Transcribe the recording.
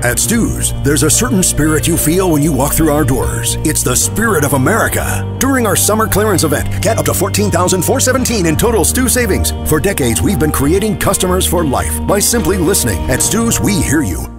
At Stu's, there's a certain spirit you feel when you walk through our doors. It's the spirit of America. During our summer clearance event, get up to $14,417 in total Stu savings. For decades, we've been creating customers for life by simply listening. At Stu's, we hear you.